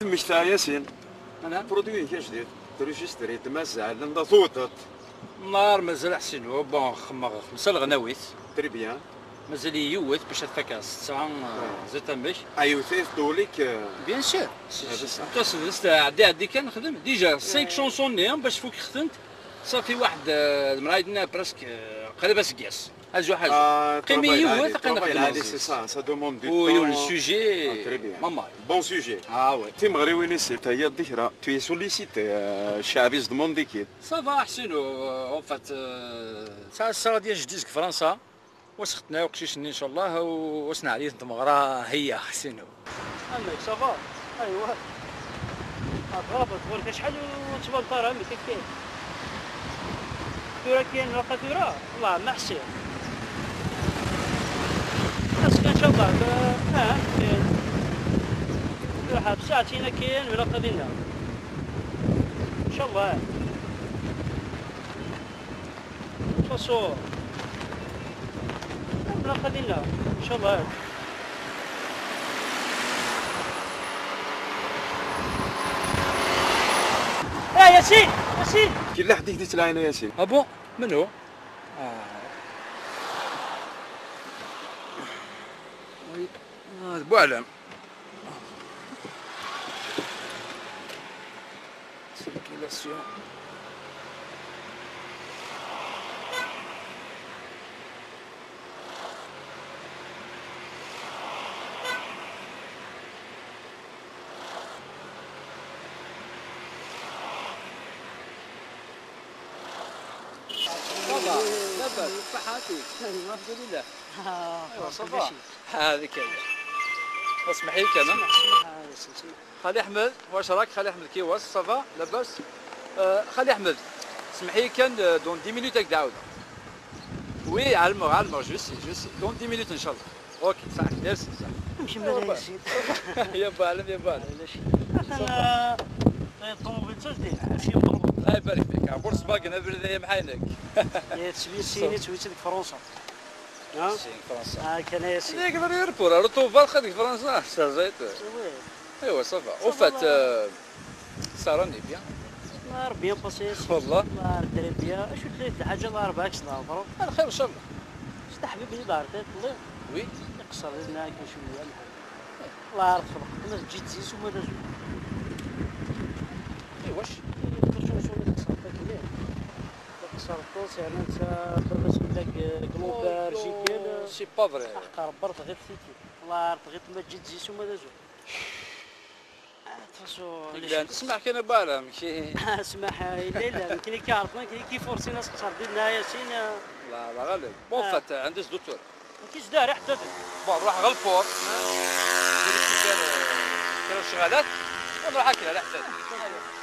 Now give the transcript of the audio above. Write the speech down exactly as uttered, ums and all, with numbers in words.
مشتا ياسين انا برودوي جديد تريجستري تمزع لندا ثوتت نهار مازال حسين بون خمغ خمسة الغناويت تري بيان مازال يوت باش تفكر ستة زيت مش ايوثيث دوليك بيان سور صح. تصل عدي عدي كان نخدم ديجا خمسة شونسون نيهم باش فوق خدمت صافي واحد المرايدنا برسك قريبه سكياس هازو حاجه قيمي يوت قنخدم هذه سي سا سا دوموند دو ويو لو سوجي تري بيان ماما بون سوجي اه وي تي مغربي سيت هي الذكرى توي سوليسيتي الشعبي دوموندي كي صافا حسين اون فات سا الصرا ديال جديد فرنسا وسختنا وقشيشني ان شاء الله وسنا عليه تمغرا هي حسينو عندك صافا ايوا اضرب تقول شحال وتبنطر عمي كيف دورا كاين واخا دورا والله ما حسين بس ان شاء الله اه كاين واحد ساعتين كاين ولا قضينا ان شاء الله تصور ولا قضينا ان شاء الله يا ياسين ياسين كي لا حد يديت العين ياسين ابو من هو؟ اه هذا بوعلم سيركيلاسيون لاباس صحتك الحمد لله ايوا صافا هذيك هي اسمحي لك انا خالي احمد واش راك خالي احمد كي واش صافا لاباس آه خالي احمد اسمحي كان دون عشر مينوت هاك تعاود وي علمو علمو جو سي جو سي دون عشر مينوت ان شاء الله اوكي صح ميرسي صح نمشي مالا ياسين يا بالم يا بالم علاش انا الطوموبيل تجديد ماشي مضروب الله يبارك فيك عبور سباق انا برد محاينك يا تسبي سيني تويت ديك فرنسا ها سين فرنسا ها كان ياسين اللي يقدر يربور رطوفه خدك فرنسا سازيت وي ايوا صافا وفات سارني بيان نهار بيان باسي ياسين والله نهار دري بيان اش درت حاجه نهار باكس نهار على خير ان شاء الله شتا حبيبي دار تاك الله وي يقصر لنا كي شويه الله يعرف فرق ما تجي تزيز وما داز اي واش شنو شنو اللي تقصر فيك ليه تقصر الطوس يعني انت بربس لك كلوبر جيكيل سي با فري حق ربرت غير فيكي الله يعرف غير ما تجي تزيز وما دازو لا تسمع كان بالهم كي اسمح لا لا يمكن لك عرفنا كاين كي فورسي ناس قصر ديالنا ياسين لا لا غالب بون فات عندي دكتور ما كاينش داري حتى بون نروح غلفور ندير كان كانوا شغالات ونروح هكا على حسابي